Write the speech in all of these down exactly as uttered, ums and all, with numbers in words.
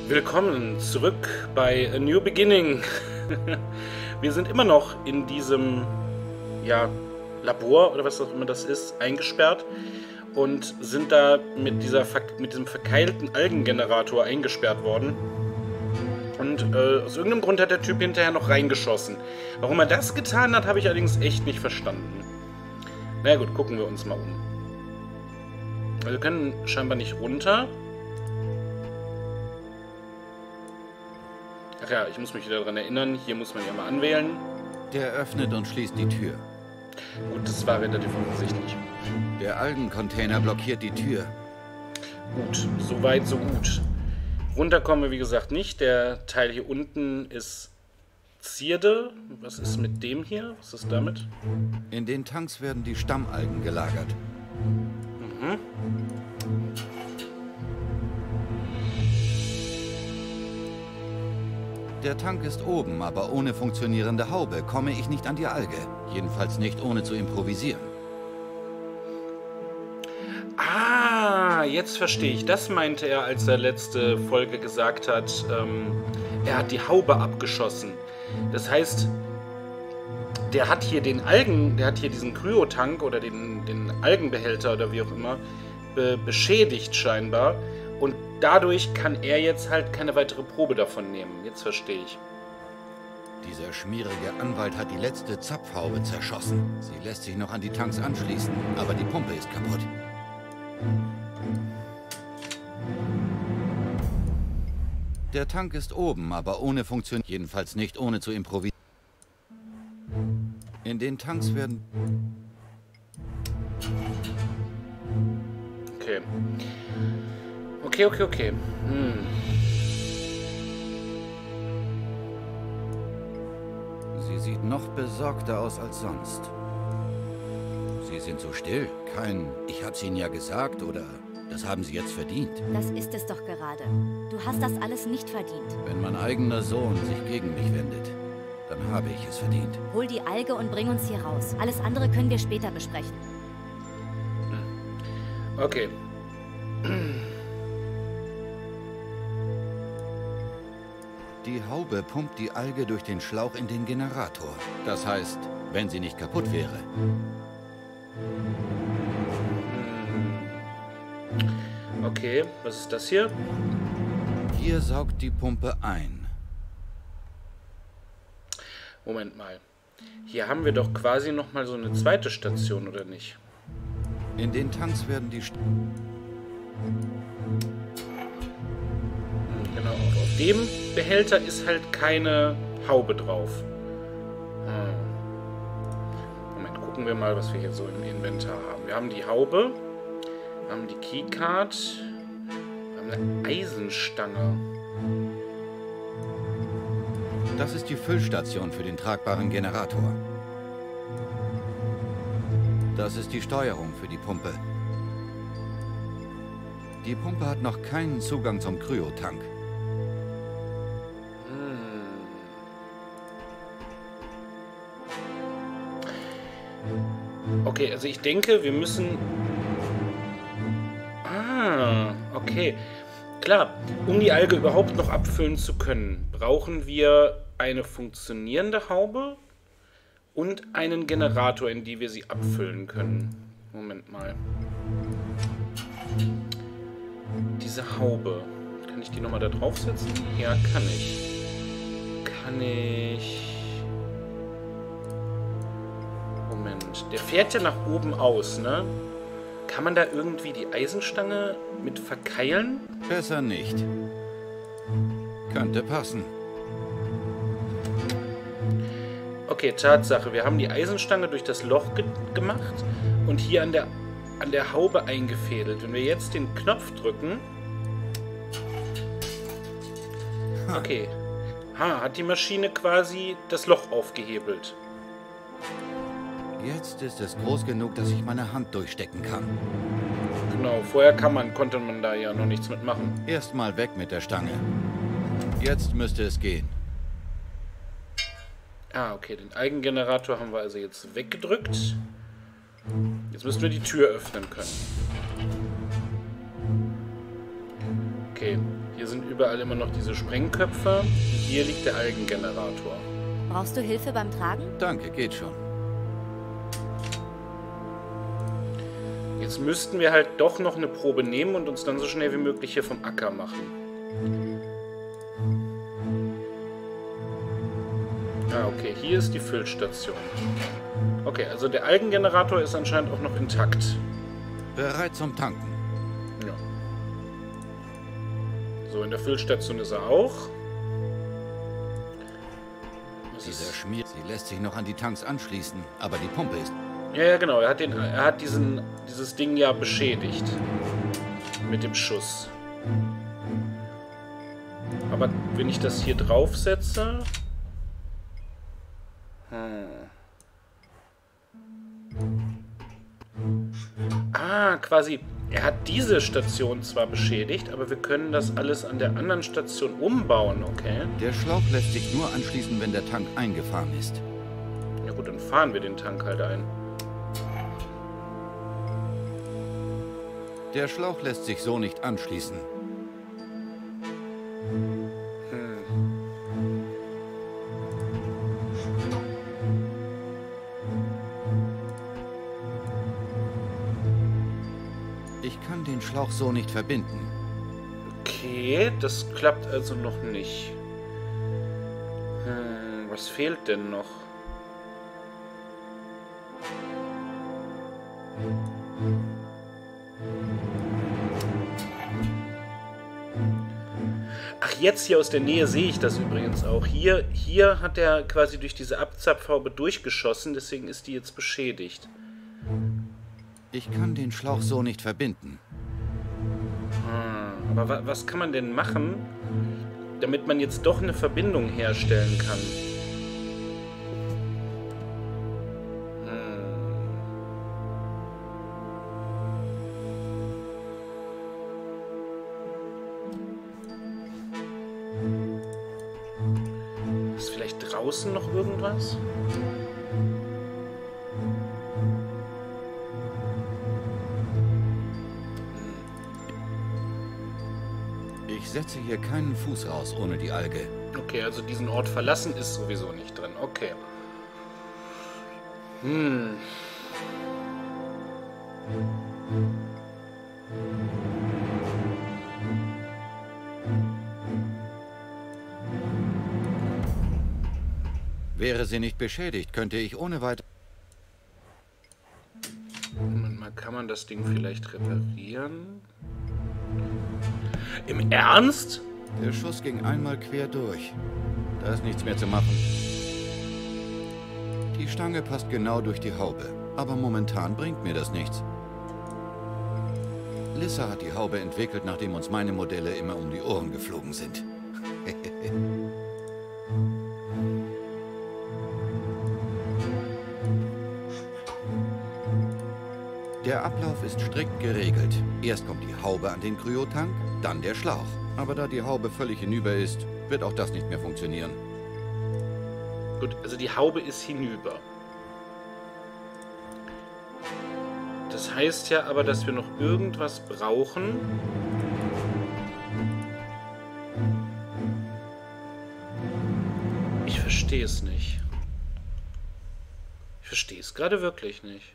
Willkommen zurück bei A New Beginning. Wir sind immer noch in diesem ja, Labor oder was auch immer das ist, eingesperrt und sind da mit, dieser, mit diesem verkeilten Algengenerator eingesperrt worden. Und äh, aus irgendeinem Grund hat der Typ hinterher noch reingeschossen. Warum er das getan hat, habe ich allerdings echt nicht verstanden. Na gut, gucken wir uns mal um. Also wir können scheinbar nicht runter. Ach ja, ich muss mich wieder daran erinnern. Hier muss man ja mal anwählen. Der öffnet und schließt die Tür. Gut, das war relativ offensichtlich. Der Algencontainer blockiert die Tür. Gut, so weit, so gut. Runter kommen wir, wie gesagt, nicht. Der Teil hier unten ist Zierde. Was ist mit dem hier? Was ist damit? In den Tanks werden die Stammalgen gelagert. Mhm. Der Tank ist oben, aber ohne funktionierende Haube komme ich nicht an die Alge. Jedenfalls nicht ohne zu improvisieren. Ah, jetzt verstehe ich. Das meinte er, als er letzte Folge gesagt hat, ähm, er hat die Haube abgeschossen. Das heißt, der hat hier den Algen, der hat hier diesen Kryotank oder den, den Algenbehälter oder wie auch immer be beschädigt scheinbar. Und dadurch kann er jetzt halt keine weitere Probe davon nehmen. Jetzt verstehe ich. Dieser schmierige Anwalt hat die letzte Zapfhaube zerschossen. Sie lässt sich noch an die Tanks anschließen, aber die Pumpe ist kaputt. Der Tank ist oben, aber ohne Funktion, jedenfalls nicht ohne zu improvisieren. In den Tanks werden... Okay. Okay, okay, okay. Hm. Sie sieht noch besorgter aus als sonst. Sie sind so still. Kein, ich hab's Ihnen ja gesagt, oder das haben Sie jetzt verdient. Das ist es doch gerade. Du hast das alles nicht verdient. Wenn mein eigener Sohn sich gegen mich wendet, dann habe ich es verdient. Hol die Alge und bring uns hier raus. Alles andere können wir später besprechen. Okay. Die Haube pumpt die Alge durch den Schlauch in den Generator. Das heißt, wenn sie nicht kaputt wäre. Okay, was ist das hier? Hier saugt die Pumpe ein. Moment mal. Hier haben wir doch quasi noch mal so eine zweite Station, oder nicht? In den Tanks werden die... St Genau, auf dem Behälter ist halt keine Haube drauf. Hm. Moment, gucken wir mal, was wir hier so im Inventar haben. Wir haben die Haube, wir haben die Keycard, wir haben eine Eisenstange. Das ist die Füllstation für den tragbaren Generator. Das ist die Steuerung für die Pumpe. Die Pumpe hat noch keinen Zugang zum Kryotank. Okay, also ich denke, wir müssen... Ah, okay. Klar, um die Alge überhaupt noch abfüllen zu können, brauchen wir eine funktionierende Haube und einen Generator, in die wir sie abfüllen können. Moment mal. Diese Haube. Kann ich die nochmal da draufsetzen? Ja, kann ich. Kann ich... Moment, der fährt ja nach oben aus, ne? Kann man da irgendwie die Eisenstange mit verkeilen? Besser nicht. Könnte passen. Okay, Tatsache. Wir haben die Eisenstange durch das Loch ge gemacht und hier an der, an der Haube eingefädelt. Wenn wir jetzt den Knopf drücken... Okay. Ha, hat die Maschine quasi das Loch aufgehebelt. Jetzt ist es groß genug, dass ich meine Hand durchstecken kann. Genau, vorher kann man, konnte man da ja noch nichts mitmachen. Erstmal weg mit der Stange. Jetzt müsste es gehen. Ah, okay, den Eigengenerator haben wir also jetzt weggedrückt. Jetzt müssen wir die Tür öffnen können. Okay, hier sind überall immer noch diese Sprengköpfe. Hier liegt der Algengenerator. Brauchst du Hilfe beim Tragen? Danke, geht schon. Jetzt müssten wir halt doch noch eine Probe nehmen und uns dann so schnell wie möglich hier vom Acker machen. Ah, okay, hier ist die Füllstation. Okay, also der Algengenerator ist anscheinend auch noch intakt. Bereit zum Tanken. Ja. So, in der Füllstation ist er auch. Was Dieser ist... Schmier, sie lässt sich noch an die Tanks anschließen, aber die Pumpe ist... Ja, ja, genau. Er hat, den, er hat diesen, dieses Ding ja beschädigt. Mit dem Schuss. Aber wenn ich das hier draufsetze... Hm. Ah, quasi... Er hat diese Station zwar beschädigt, aber wir können das alles an der anderen Station umbauen, okay? Der Schlauch lässt sich nur anschließen, wenn der Tank eingefahren ist. Ja gut, dann fahren wir den Tank halt ein. Der Schlauch lässt sich so nicht anschließen. Hm. Ich kann den Schlauch so nicht verbinden. Okay, das klappt also noch nicht. Hm, was fehlt denn noch? Ach, jetzt hier aus der Nähe sehe ich das übrigens auch. Hier, hier hat er quasi durch diese Abzapfhaube durchgeschossen, deswegen ist die jetzt beschädigt. Ich kann den Schlauch so nicht verbinden. Hm, aber wa was kann man denn machen, damit man jetzt doch eine Verbindung herstellen kann? Ist vielleicht draußen noch irgendwas? Ich setze hier keinen Fuß raus ohne die Alge. Okay, also diesen Ort verlassen ist sowieso nicht drin. Okay. Hm. Wäre sie nicht beschädigt, könnte ich ohne weiter... Moment mal, kann man das Ding vielleicht reparieren? Im Ernst? Der Schuss ging einmal quer durch. Da ist nichts mehr zu machen. Die Stange passt genau durch die Haube. Aber momentan bringt mir das nichts. Lissa hat die Haube entwickelt, nachdem uns meine Modelle immer um die Ohren geflogen sind. Der Ablauf ist strikt geregelt. Erst kommt die Haube an den Kryotank, dann der Schlauch. Aber da die Haube völlig hinüber ist, wird auch das nicht mehr funktionieren. Gut, also die Haube ist hinüber. Das heißt ja aber, dass wir noch irgendwas brauchen. Ich verstehe es nicht. Ich verstehe es gerade wirklich nicht.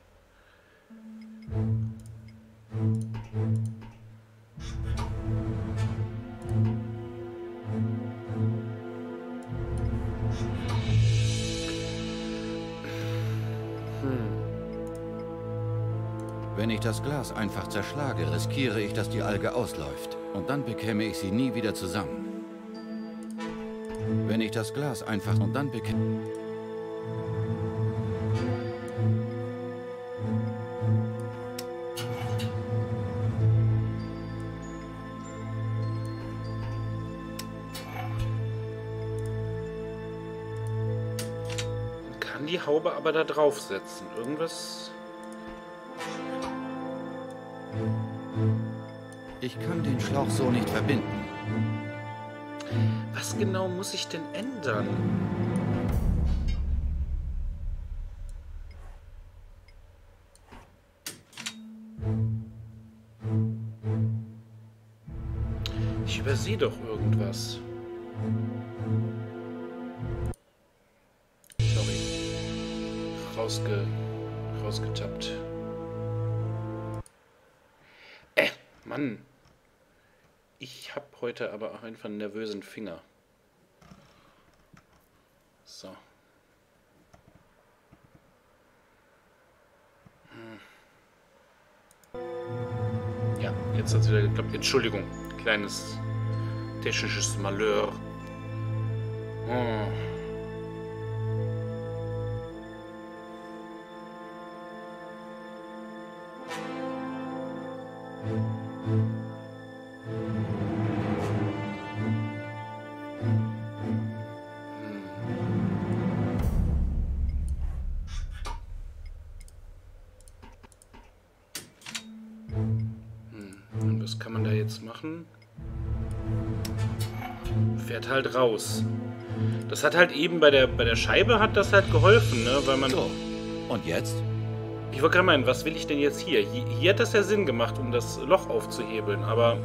Wenn ich das Glas einfach zerschlage, riskiere ich, dass die Alge ausläuft. Und dann bekäme ich sie nie wieder zusammen. Wenn ich das Glas einfach und dann bekäme... Kann die Haube aber da draufsetzen. Irgendwas... Ich kann den Schlauch so nicht verbinden. Was genau muss ich denn ändern? Ich übersehe doch irgendwas. Sorry. Rausge... rausgetappt. Äh, Mann. Ich hab heute aber auch einfach einen nervösen Finger. So. Ja, jetzt hat es wieder geklappt. Entschuldigung, kleines technisches Malheur. Oh. Was kann man da jetzt machen? Fährt halt raus. Das hat halt eben bei der, bei der Scheibe hat das halt geholfen, ne? Weil man... So, und jetzt? Ich wollte gerade meinen, was will ich denn jetzt hier? hier? Hier hat das ja Sinn gemacht, um das Loch aufzuhebeln, aber...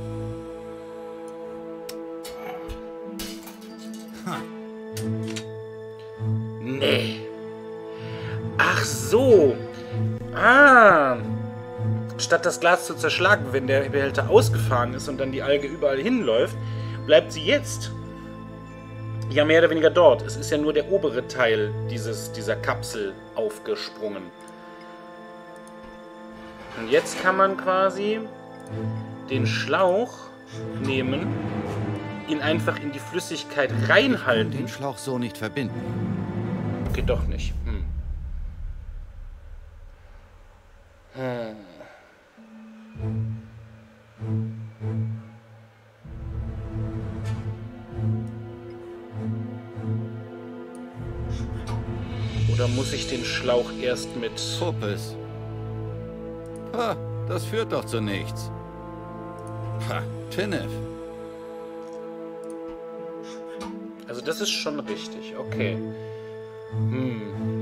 Ha. Nee. Ach so. Ah. Statt das Glas zu zerschlagen, wenn der Behälter ausgefahren ist und dann die Alge überall hinläuft, bleibt sie jetzt ja mehr oder weniger dort. Es ist ja nur der obere Teil dieses, dieser Kapsel aufgesprungen. Und jetzt kann man quasi den Schlauch nehmen, ihn einfach in die Flüssigkeit reinhalten. Den Schlauch so nicht verbinden. Okay, doch nicht. Hm. Hm. Oder muss ich den Schlauch erst mit... Puppes. Ha, das führt doch zu nichts. Ha, Tinnef. Also das ist schon richtig, okay. Hm.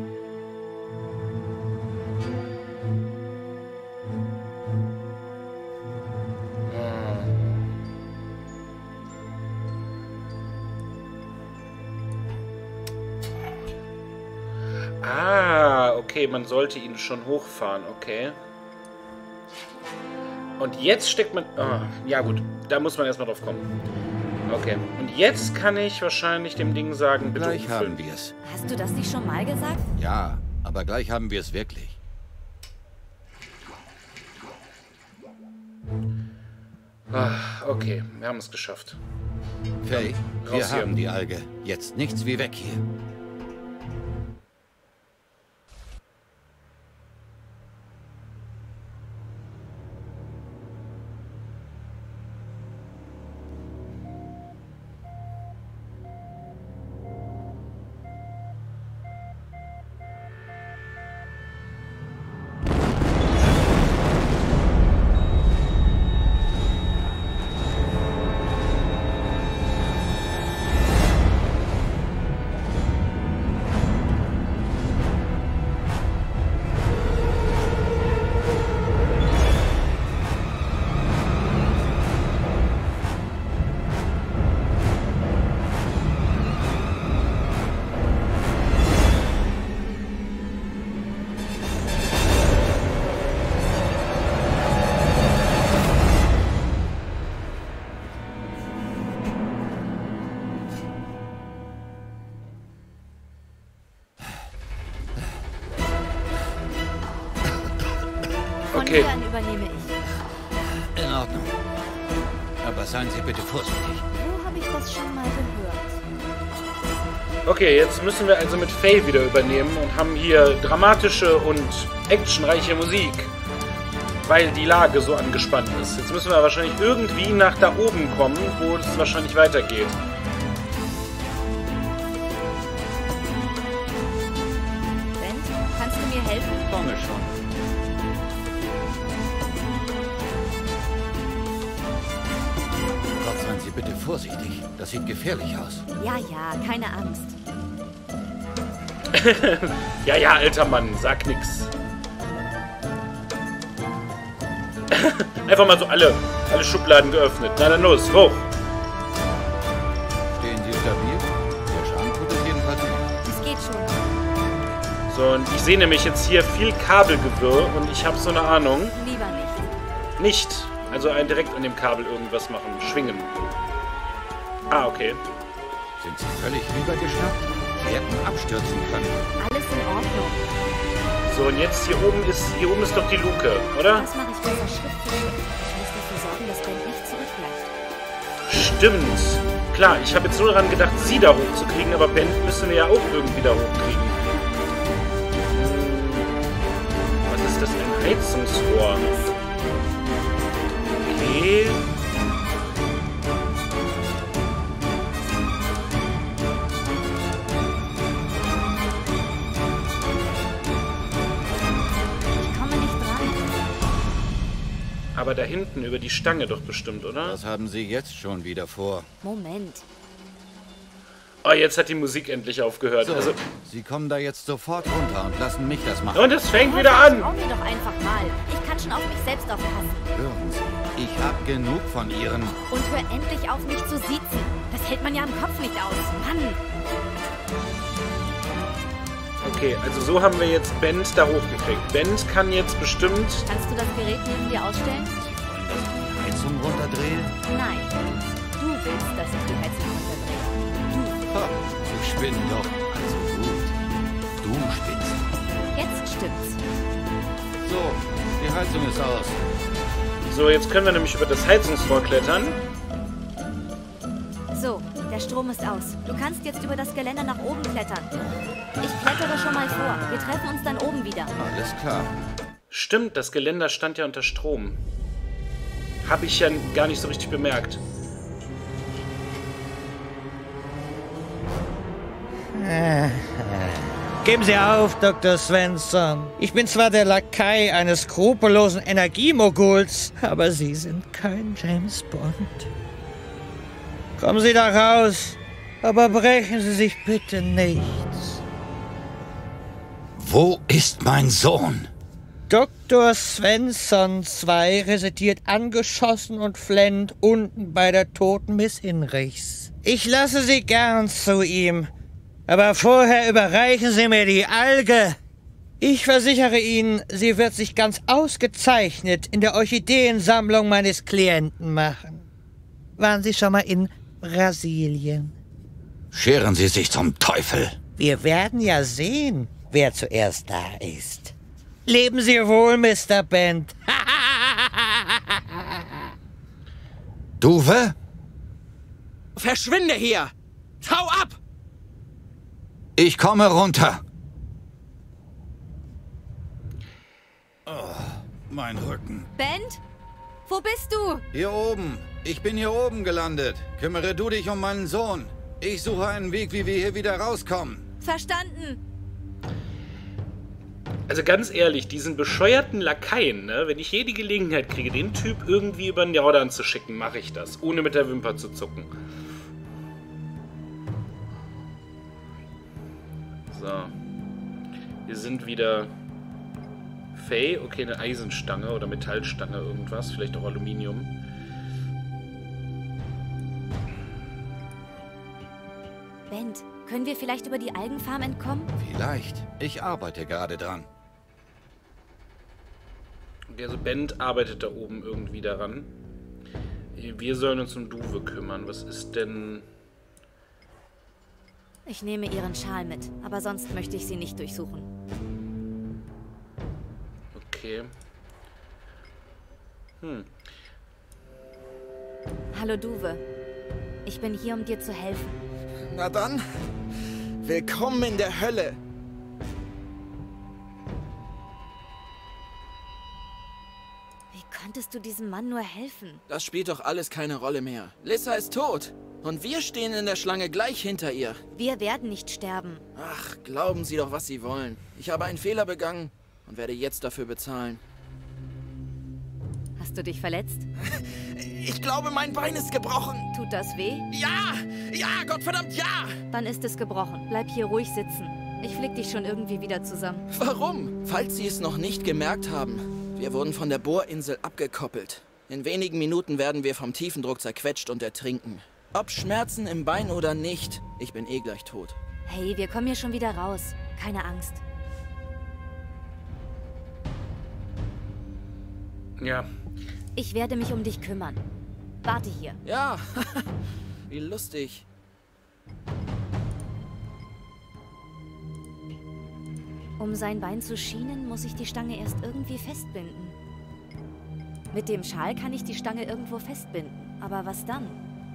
Ah, okay, man sollte ihn schon hochfahren, okay. Und jetzt steckt man... Oh, ja gut, da muss man erstmal drauf kommen. Okay, und jetzt kann ich wahrscheinlich dem Ding sagen, bitte Gleich umfüllen. haben wir es. Hast du das nicht schon mal gesagt? Ja, aber gleich haben wir es wirklich. Ah, okay, wir haben es geschafft. Faye, Raus wir hier. haben die Alge. Jetzt nichts wie weg hier. Von Okay. hier an übernehme ich. In Ordnung. Aber seien Sie bitte vorsichtig. Wo habe ich das schon mal gehört? Okay, jetzt müssen wir also mit Faye wieder übernehmen und haben hier dramatische und actionreiche Musik, weil die Lage so angespannt ist. Jetzt müssen wir wahrscheinlich irgendwie nach da oben kommen, wo es wahrscheinlich weitergeht. Ben, kannst du mir helfen? Komme schon. Gott, seien Sie bitte vorsichtig. Das sieht gefährlich aus. Ja, ja, keine Angst. Ja, ja, alter Mann, sag nix. Einfach mal so alle, alle Schubladen geöffnet. Na dann los, hoch. Stehen Sie stabil? Der Schrank tut es jedenfalls nicht. Es geht schon. So, und ich sehe nämlich jetzt hier viel Kabelgewirr und ich habe so eine Ahnung. Lieber nicht. Nicht. Also ein direkt an dem Kabel irgendwas machen. Schwingen. Ah, okay. Sind Sie völlig rübergeschnappt? Sie hätten abstürzen können. Alles in Ordnung. So, und jetzt hier oben ist hier oben ist doch die Luke, oder? Das mache ich besser Schritt für Schritt. Ich muss dafür sorgen, dass Ben nicht zurückbleibt. Stimmt. Klar, ich habe jetzt nur daran gedacht, sie da hochzukriegen, aber Ben müssen wir ja auch irgendwie da hochkriegen. Was ist das? Ein Heizungsrohr. Okay. Aber da hinten über die Stange doch bestimmt, oder? Was haben Sie jetzt schon wieder vor? Moment. Oh, jetzt hat die Musik endlich aufgehört. So, Also, Sie kommen da jetzt sofort runter und lassen mich das machen. und es fängt wieder an. Trau mir doch einfach mal. Ich kann schon auf mich selbst aufpassen. Hören Sie, ich habe genug von Ihren... Und hör endlich auf, mich zu siezen. Das hält man ja im Kopf nicht aus. Mann! Okay, also so haben wir jetzt Bent da hochgekriegt. Bent kann jetzt bestimmt... Kannst du das Gerät neben dir ausstellen? Sie wollen, dass ich die Heizung runterdrehe? Nein. Du willst, dass ich die Heizung runterdrehe. Ha, Sie spinnen doch. Also gut. Du spinnst. Jetzt stimmt's. So, die Heizung ist aus. So, jetzt können wir nämlich über das Heizungsrohr klettern. So, der Strom ist aus. Du kannst jetzt über das Geländer nach oben klettern. Ich klettere schon mal vor. Wir treffen uns dann oben wieder. Alles klar. Stimmt, das Geländer stand ja unter Strom. Habe ich ja gar nicht so richtig bemerkt. Geben Sie auf, Doktor Svensson. Ich bin zwar der Lakai eines skrupellosen Energiemoguls, aber Sie sind kein James Bond. Kommen Sie da raus, aber brechen Sie sich bitte nichts. Wo ist mein Sohn? Doktor Svensson zwei residiert angeschossen und flennend unten bei der toten Miss Hinrichs. Ich lasse Sie gern zu ihm, aber vorher überreichen Sie mir die Alge. Ich versichere Ihnen, sie wird sich ganz ausgezeichnet in der Orchideensammlung meines Klienten machen. Waren Sie schon mal in Brasilien? Scheren Sie sich zum Teufel. Wir werden ja sehen, wer zuerst da ist. Leben Sie wohl, Mister Bent. Duwe? Verschwinde hier! Hau ab! Ich komme runter. Oh, mein Rücken. Bent? Wo bist du? Hier oben. Ich bin hier oben gelandet. Kümmere du dich um meinen Sohn. Ich suche einen Weg, wie wir hier wieder rauskommen. Verstanden. Also ganz ehrlich, diesen bescheuerten Lakaien, ne, wenn ich je die Gelegenheit kriege, den Typ irgendwie über den Jordan zu schicken, mache ich das, ohne mit der Wimper zu zucken. So. Wir sind wieder... Faye, okay, eine Eisenstange oder Metallstange, irgendwas, vielleicht auch Aluminium. Bent, können wir vielleicht über die Algenfarm entkommen? Vielleicht. Ich arbeite gerade dran. Okay, also Bent arbeitet da oben irgendwie daran. Wir sollen uns um Duwe kümmern. Was ist denn... Ich nehme ihren Schal mit, aber sonst möchte ich sie nicht durchsuchen. Okay. Hm. Hallo Duwe. Ich bin hier, um dir zu helfen. Na dann, willkommen in der Hölle. Wie konntest du diesem Mann nur helfen? Das spielt doch alles keine Rolle mehr. Lissa ist tot. Und wir stehen in der Schlange gleich hinter ihr. Wir werden nicht sterben. Ach, glauben Sie doch, was Sie wollen. Ich habe einen Fehler begangen und werde jetzt dafür bezahlen. Hast du dich verletzt? Ich glaube, mein Bein ist gebrochen. Tut das weh? Ja! Ja, Gottverdammt, ja! Dann ist es gebrochen. Bleib hier ruhig sitzen. Ich flick dich schon irgendwie wieder zusammen. Warum? Falls Sie es noch nicht gemerkt haben, Wir wurden von der Bohrinsel abgekoppelt. In wenigen Minuten werden wir vom Tiefendruck zerquetscht und ertrinken. Ob Schmerzen im Bein oder nicht, ich bin eh gleich tot. Hey, wir kommen hier schon wieder raus. Keine Angst. Ja. Ich werde mich um dich kümmern. Warte hier. Ja, wie lustig. Um sein Bein zu schienen, muss ich die Stange erst irgendwie festbinden. Mit dem Schal kann ich die Stange irgendwo festbinden. Aber was dann?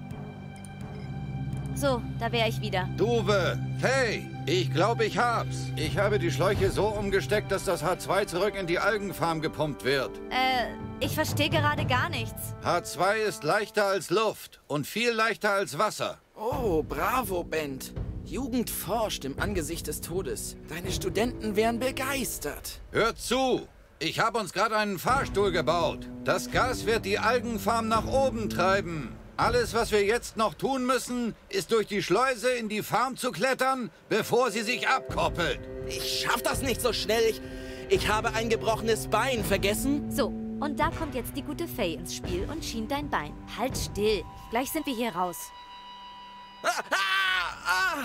So, da wäre ich wieder. Duwe, hey, ich glaube, ich hab's. Ich habe die Schläuche so umgesteckt, dass das H zwei zurück in die Algenfarm gepumpt wird. Äh, ich verstehe gerade gar nichts. H zwei ist leichter als Luft und viel leichter als Wasser. Oh, bravo, Bent. Jugend forscht im Angesicht des Todes. Deine Studenten wären begeistert. Hört zu! Ich habe uns gerade einen Fahrstuhl gebaut. Das Gas wird die Algenfarm nach oben treiben. Alles, was wir jetzt noch tun müssen, ist durch die Schleuse in die Farm zu klettern, bevor sie sich abkoppelt. Ich schaff das nicht so schnell. Ich, ich habe ein gebrochenes Bein, vergessen? So, und da kommt jetzt die gute Faye ins Spiel und schient dein Bein. Halt still. Gleich sind wir hier raus. Ah, ah, ah.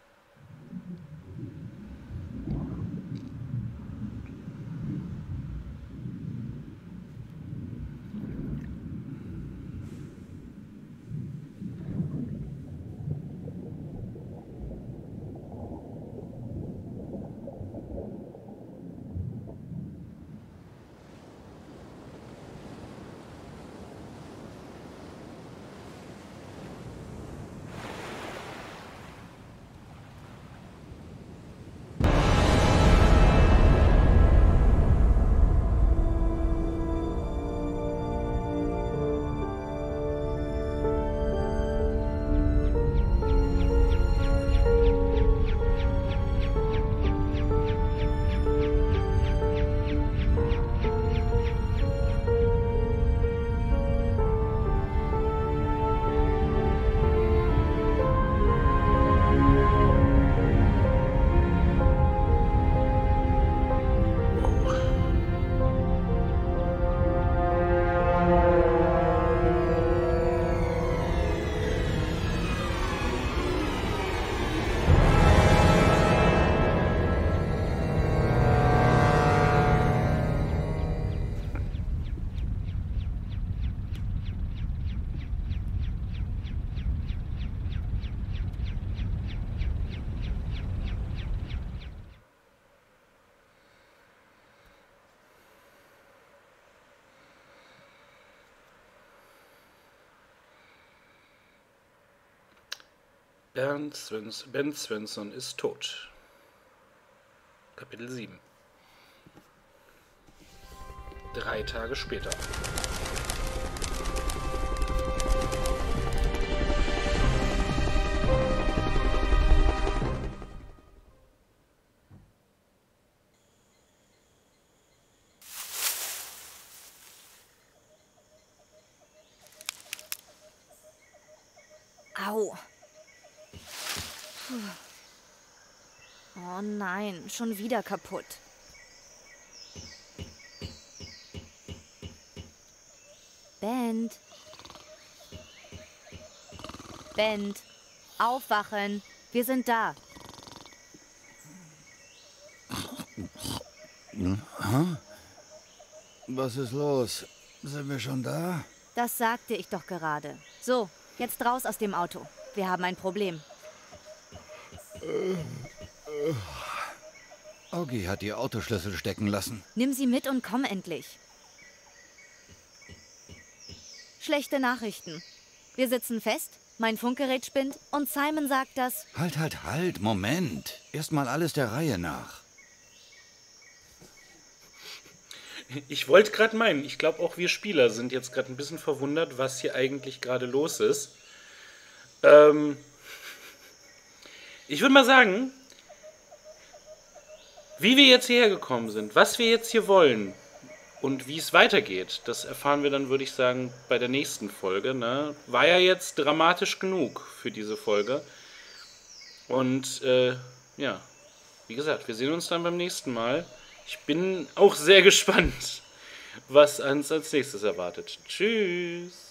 Bernd Svensson, Ben Svensson ist tot. Kapitel sieben. Drei Tage später. Au. Oh nein, schon wieder kaputt. Bent. Bent, aufwachen. Wir sind da. Was ist los? Sind wir schon da? Das sagte ich doch gerade. So, jetzt raus aus dem Auto. Wir haben ein Problem. Augie hat die Autoschlüssel stecken lassen. Nimm sie mit und komm endlich. Schlechte Nachrichten. Wir sitzen fest, mein Funkgerät spinnt und Simon sagt, dass... Halt, halt, halt, Moment. Erstmal alles der Reihe nach. Ich wollte gerade meinen, ich glaube auch wir Spieler sind jetzt gerade ein bisschen verwundert, was hier eigentlich gerade los ist. Ähm, ich würde mal sagen, wie wir jetzt hierher gekommen sind, was wir jetzt hier wollen und wie es weitergeht, das erfahren wir dann, würde ich sagen, bei der nächsten Folge. Ne? War ja jetzt dramatisch genug für diese Folge. Und äh, ja, wie gesagt, wir sehen uns dann beim nächsten Mal. Ich bin auch sehr gespannt, was uns als nächstes erwartet. Tschüss!